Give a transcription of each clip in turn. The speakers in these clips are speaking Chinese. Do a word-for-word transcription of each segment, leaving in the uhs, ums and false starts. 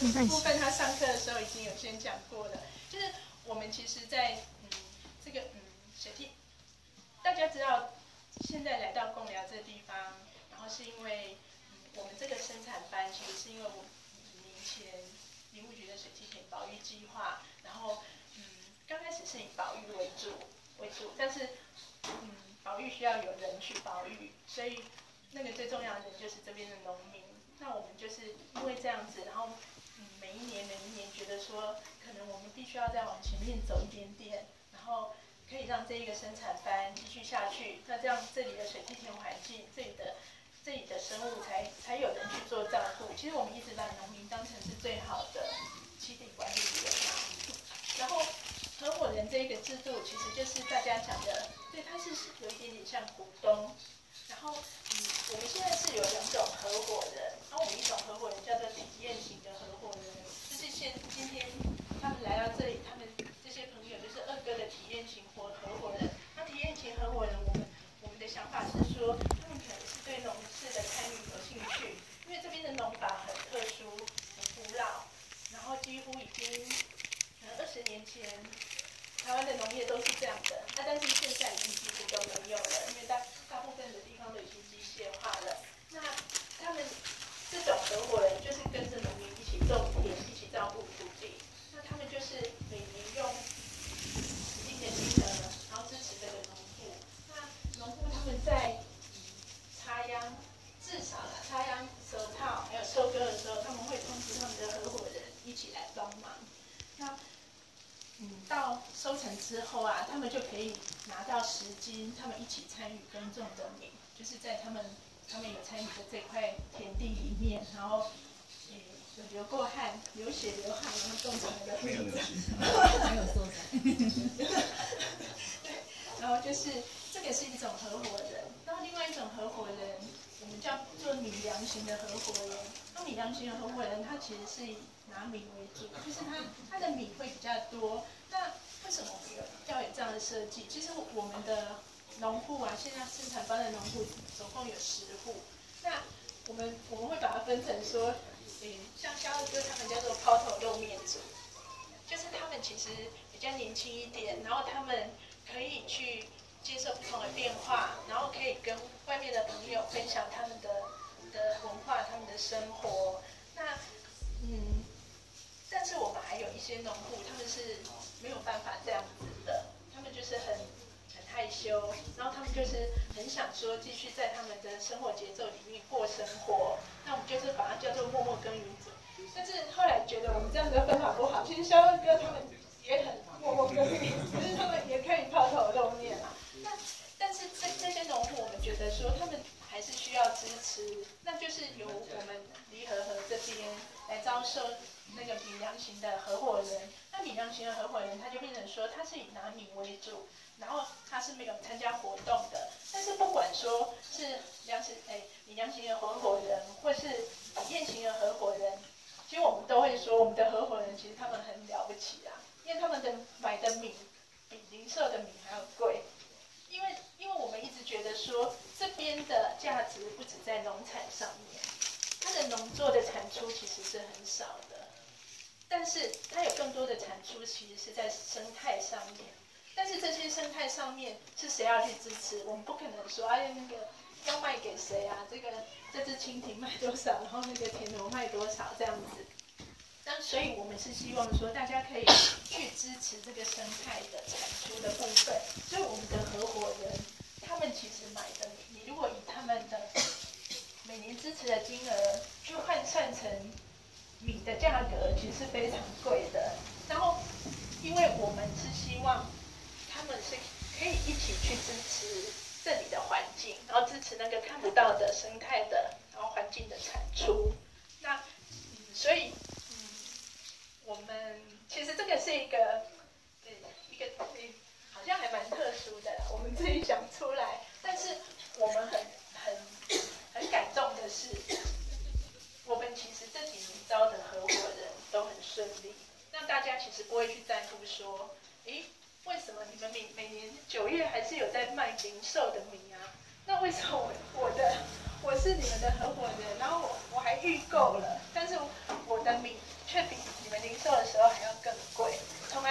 部分他上课的时候已经有先讲过了，就是我们其实在嗯这个嗯水梯，大家知道现在来到贡寮这个地方，然后是因为嗯我们这个生产班其实是因为我五年前林务局的水梯田保育计划，然后嗯刚开始是以保育为主为主，但是嗯保育需要有人去保育，所以那个最重要的人就是这边的农民。那我们就是因为这样子，然后嗯每一年每一年觉得说，可能我们必须要再往前面走一点点，然后可以让这一个生产班继续下去，那这样这里的水梯田环境，这里的这里的生物才才有人去做照顾。其实我们一直把农民当成是最好的栖地管理员嘛。然后合伙人这一个制度，其实就是大家讲的，对，它是有一点点像股东。然后，嗯，我们现在是有两种合伙人，然后我们一种合伙人叫做体验型的合伙人，就是现今天他们来到这里，他们这些朋友就是二哥的体验型合合伙人。那体验型合伙人，我们我们的想法是说，他们可能是对农事的参与有兴趣，因为这边的农法很特殊、很古老，然后几乎已经可能二十年前。台湾的农业都是这样的，那、啊、但是现在已经几乎都没有了，因为大大部分的地方都已经机械化了。那他们这种合伙人就是跟着农民一起种田，一起照顾土地。那他们就是每年用一定的金额，然后支持这个农户。那农户他们在插秧，至少啦，插秧、舌套还有收割的时候，他们会通知他们的合伙人一起来帮忙。那嗯，到收成之后啊，他们就可以拿到十斤，他们一起参与耕种的米，就是在他们他们有参与的这块田地里面，然后也有流过汗、流血流汗，然后种出来的米。 没有收成。 对，然后就是这个是一种合伙人，然后另外一种合伙人，我们叫做米粮型的合伙人。那米粮型的合伙人，他其实是以拿米为主，就是他他的米会比较多。那为什么我们有要有这样的设计？其实我们的农户啊，现在生产班的农户总共有十户。那我们我们会把它分成说，嗯，像肖二哥他们叫做抛头露面组，就是他们其实比较年轻一点，然后他们可以去接受不同的变化，然后可以跟外面的朋友分享他们的的文化、他们的生活。那嗯。但是我们还有一些农户，他们是没有办法这样子的，他们就是很很害羞，然后他们就是很想说继续在他们的生活节奏里面过生活。那我们就是把它叫做默默耕耘者。但是后来觉得我们这样的分法不好，其实肖二哥他们也很默默耕耘，就是他们也可以抛头露面啊。那但是这这些农户，我们觉得说他们还是需要支持，那就是由我们离合河这边来招收那个米粮型的合伙人。那米粮型的合伙人，他就变成说他是以拿米为主，然后他是没有参加活动的。但是不管说是粮食哎米粮型的合伙人，或是体验型的合伙人，其实我们都会说我们的合伙人其实他们很了不起啊，因为他们的买的米比零售的米还要贵。因为因为我们一直觉得说这边的价值不止在农产上面，它的农作的产出其实是很少的，但是它有更多的产出其实是在生态上面。但是这些生态上面是谁要去支持？我们不可能说哎那个要卖给谁啊？这个这只蜻蜓卖多少，然后那个田螺卖多少这样子。那所以我们是希望说大家可以去支持这个生态的产出的部分。所以我们的合伙人，他们其实买的米，你如果以他们的每年支持的金额去换算成米的价格，其实是非常贵的。然后，因为我们是希望他们是可以一起去支持这里的环境，然后支持那个看不到的生态的，然后环境的产出。那，嗯，所以。我们其实这个是一个，呃，一个好像还蛮特殊的啦，我们自己想出来。但是我们很很很感动的是，我们其实这几年招的合伙人都很顺利。那大家其实不会去在乎说，诶，为什么你们每每年九月还是有在卖零售的米啊？那为什么我我的我是你们的合伙人，然后我我还预购了，但是我的米却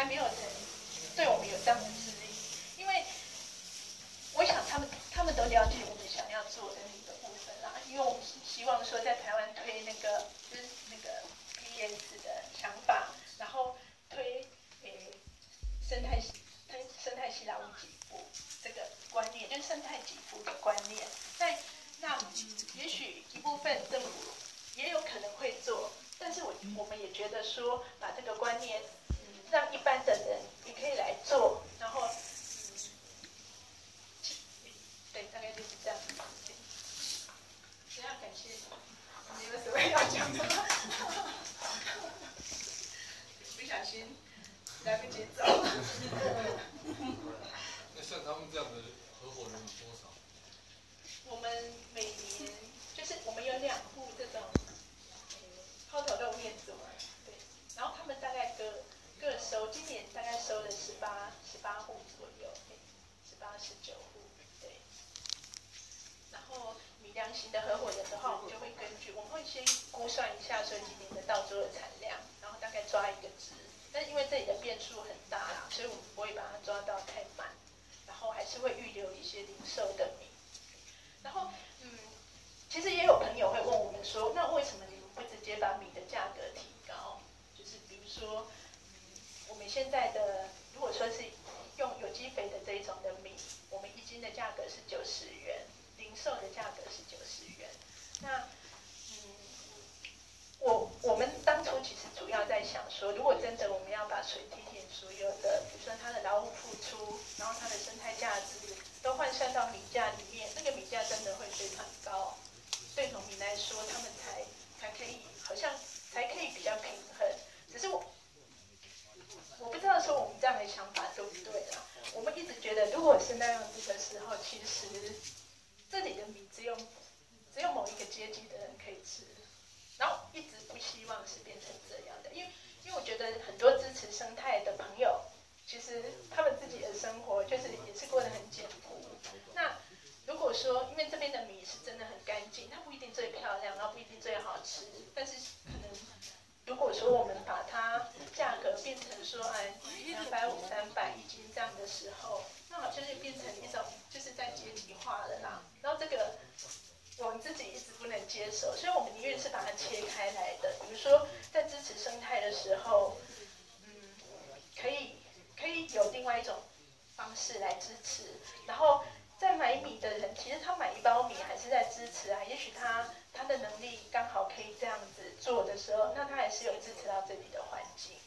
来没有人对我们有这样的质疑，因为我想他们他们都了解我们想要做的那个部分啦，因为我们希望说在台湾推那个就是那个 P S 的想法，然后推诶生态推生态系劳务给付这个观念，就是生态给付的观念。那那也许一部分政府也有可能会做，但是我我们也觉得说把这个观念，嗯，让一般的人也可以来做，然后。对，大概就是这样。非常感谢你，你有什么要讲的吗？不小心来不及走。 那像他们这样的合伙人有多少？ 我们每年就是我们有两户这种抛头露面组，对，然后他们大概各各收，今年大概收了十八十八户左右，十八十九户。然后米良型的合伙人的话，我们就会根据，我们会先估算一下说今年的稻作的产量，然后大概抓一个值。但因为这里的变数很大啦，所以我们不会把它抓到太满，然后还是会预留一些零售的米。然后，嗯，其实也有朋友会问我们说，那为什么你们不直接把米的价格提高？就是比如说，嗯，我们现在的如果说是用有机肥的这一种的米，我们一斤的价格是九十元。零售的价格是九十元，那嗯，我我们当初其实主要在想说，如果真的我们要把水梯田所有的，比如说它的劳务付出，然后它的生态价值都换算到米价里面，那个米价真的会非常高，对农民来说，他们才才可以好像才可以比较平衡。只是我我不知道说我们这样的想法对不对啦。我们一直觉得，如果是那样子的时候，其实这里的米只有只有某一个阶级的人可以吃，然后一直不希望是变成这样的，因为因为我觉得很多支持生态的朋友，其实他们自己的生活就是也是过得很简朴。那如果说因为这边的米是真的很干净，它不一定最漂亮，然后不一定最好吃，但是可能如果说我们把它价格变成说哎两百五、三百一斤这样的时候，那好像就变成一种就是在阶级化了啦。然后这个我们自己一直不能接受，所以我们宁愿是把它切开来的。比如说在支持生态的时候，嗯，可以可以有另外一种方式来支持。然后在买米的人，其实他买一包米还是在支持啊。也许他他的能力刚好可以这样子做的时候，那他还是有支持到这里的环境。